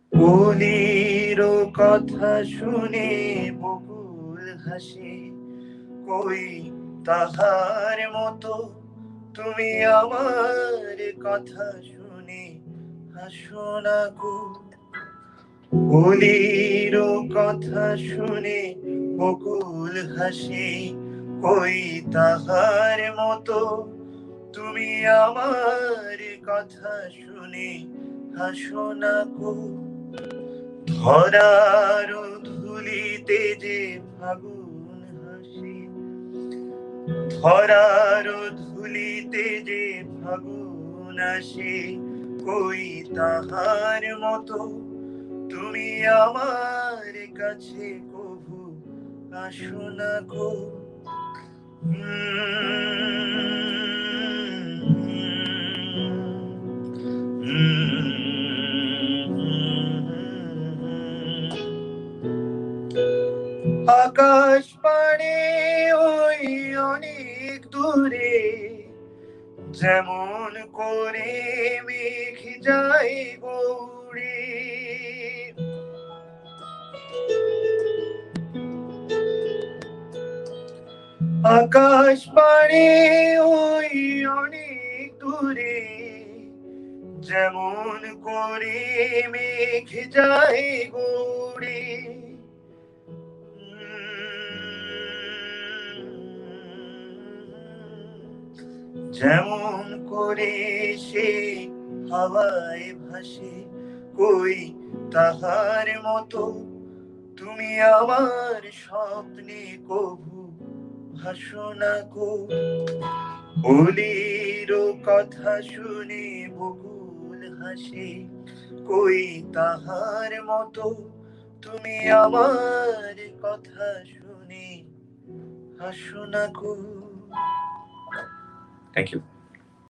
কলির কথা শুনে বকুল হাসে, কই তাহার মতো তুমি আমার কথা শুনে হাসো না গো। কলির কথা শুনে বকুল হাসে, কই তাহার মতো তুমি আমার কথা শুনে হাসো না গো। ধরার ধুলিতে যে ফাগুন হাসে, ধরার ধুলিতে যে ফাগুন আসে, কই তাহার মতো তুমি আমার কাছে কভু আসো না গো। আকাশ পানে ওই অনেক দূরে, যেমন করে মেঘ যায় গৌড়ে। আকাশ পানে ওই অনেক দূরে, যেমন করে মেঘ যায় গৌড়ে। যেমন করে সে হাওয়ায় ভাসে, কই তাহার মতো তুমি আমার স্বপ্নে কভু ভাসো না গো। কলির কথা শুনে বকুল হাসে, কই তাহার মতো তুমি আমার কথা শুনে হাসো না গো। Thank you.